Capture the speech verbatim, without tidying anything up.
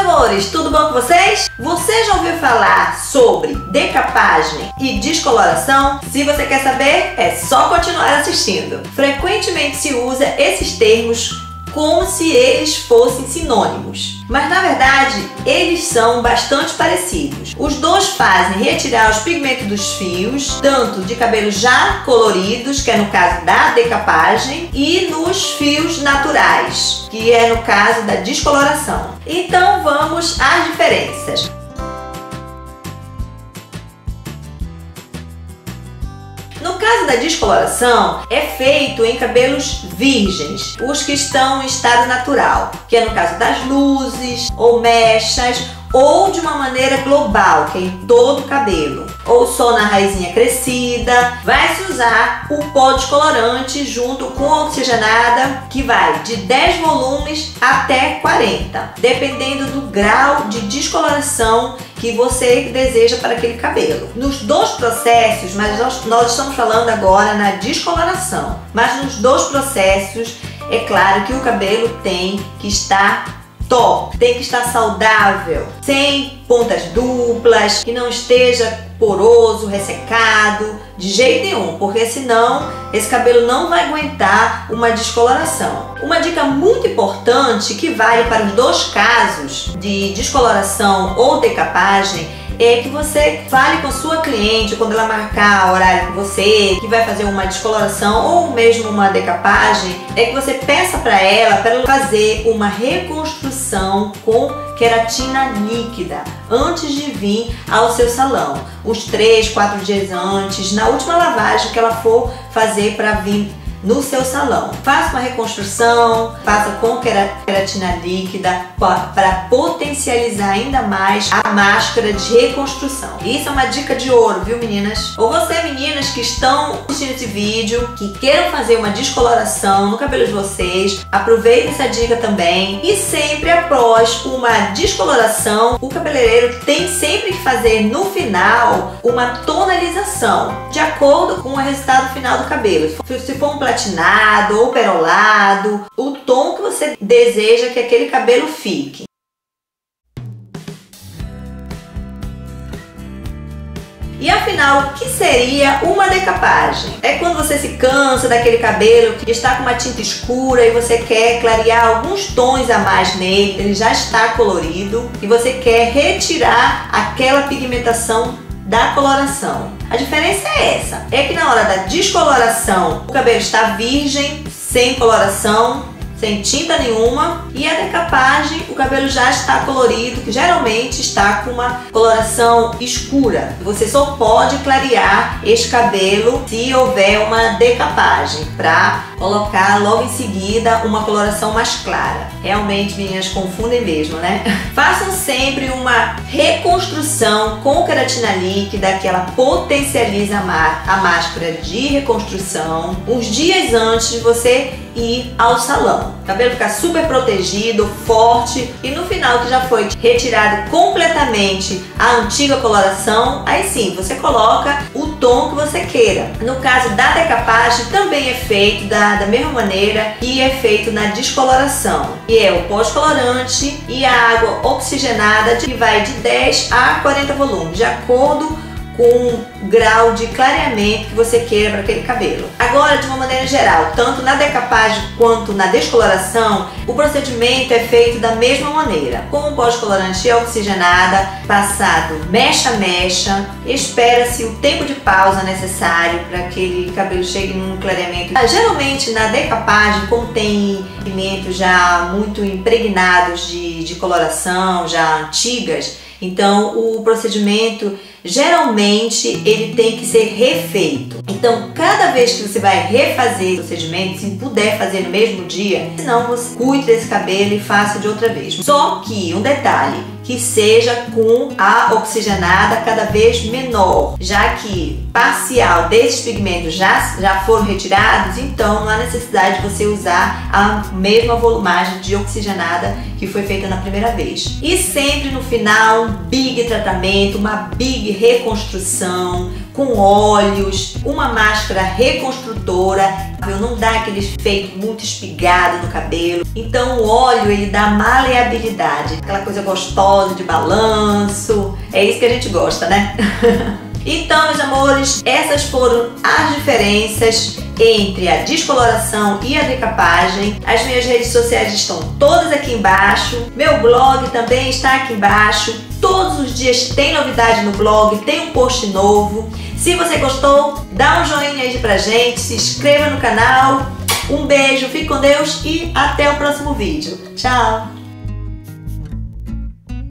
amores, tudo bom com vocês? Você já ouviu falar sobre decapagem e descoloração? Se você quer saber, é só continuar assistindo. Frequentemente se usa esses termos como se eles fossem sinônimos, mas na verdade eles são bastante parecidos. Os dois fazem retirar os pigmentos dos fios, tanto de cabelo já coloridos, que é no caso da decapagem, e nos fios naturais, que é no caso da descoloração. Então vamos às diferenças. No caso da descoloração, é feito em cabelos virgens, os que estão em estado natural, que é no caso das luzes ou mechas, ou de uma maneira global, que é em todo o cabelo, ou só na raizinha crescida. Vai se usar o pó descolorante junto com a oxigenada, que vai de dez volumes até quarenta, dependendo do grau de descoloração que você deseja para aquele cabelo. Nos dois processos, mas nós, nós estamos falando agora na descoloração, mas nos dois processos é claro que o cabelo tem que estar top, tem que estar saudável, sem pontas duplas, que não esteja poroso, ressecado, de jeito nenhum, porque senão esse cabelo não vai aguentar uma descoloração. Uma dica muito importante que vale para os dois casos de descoloração ou decapagem é que você fale com a sua cliente quando ela marcar horário com você, que vai fazer uma descoloração ou mesmo uma decapagem, é que você peça para ela para ela fazer uma reconstrução com queratina líquida antes de vir ao seu salão, uns três, quatro dias antes, na última lavagem que ela for fazer para vir no seu salão. Faça uma reconstrução, faça com queratina líquida para potencializar ainda mais a máscara de reconstrução. Isso é uma dica de ouro, viu meninas? Ou você, meninas que estão assistindo esse vídeo, que queiram fazer uma descoloração no cabelo de vocês, aproveitem essa dica também. E sempre após uma descoloração, o cabeleireiro tem sempre que fazer no final uma tonalização, de acordo com o resultado final do cabelo. Se for um platinado ou perolado, o tom que você deseja que aquele cabelo fique. E afinal, o que seria uma decapagem? É quando você se cansa daquele cabelo que está com uma tinta escura e você quer clarear alguns tons a mais nele, ele já está colorido e você quer retirar aquela pigmentação da coloração. A diferença é essa, é que na hora da descoloração o cabelo está virgem, sem coloração, sem tinta nenhuma, e a decapagem o cabelo já está colorido, que geralmente está com uma coloração escura. Você só pode clarear este cabelo se houver uma decapagem, para colocar logo em seguida uma coloração mais clara. Realmente, meninas, confundem mesmo, né? Façam sempre uma reconstrução com queratina líquida, que ela potencializa a máscara de reconstrução uns dias antes de você ir ao salão. O cabelo fica super protegido, forte, e no final que já foi retirado completamente a antiga coloração, aí sim você coloca o tom que você queira. No caso da decapagem também é feito da, da mesma maneira que é feito na descoloração, que é o pós-colorante e a água oxigenada, que vai de dez a quarenta volumes, de acordo com o grau de clareamento que você queira para aquele cabelo. Agora, de uma maneira geral, tanto na decapagem quanto na descoloração, o procedimento é feito da mesma maneira. Com o pós-colorante oxigenada, passado mecha a mecha, espera-se o tempo de pausa necessário para que aquele cabelo chegue num clareamento. Geralmente, na decapagem, como tem pigmentos já muito impregnados de, de coloração, já antigas, então o procedimento geralmente ele tem que ser refeito. Então, cada vez que você vai refazer o procedimento, se puder fazer no mesmo dia, senão você cuide desse cabelo e faça de outra vez. Só que um detalhe, que seja com a oxigenada cada vez menor, já que parcial desses pigmentos já, já foram retirados, então não há necessidade de você usar a mesma volumagem de oxigenada que foi feita na primeira vez. E sempre no final um big tratamento, uma big reconstrução com óleos, uma máscara reconstrutora, não dá aquele efeito muito espigado no cabelo. Então o óleo ele dá maleabilidade, aquela coisa gostosa de balanço, é isso que a gente gosta, né? Então, meus amores, essas foram as diferenças entre a descoloração e a decapagem. As minhas redes sociais estão todas aqui embaixo, meu blog também está aqui embaixo. Todos os dias tem novidade no blog, tem um post novo. Se você gostou, dá um joinha aí pra gente, se inscreva no canal. Um beijo, fique com Deus e até o próximo vídeo. Tchau!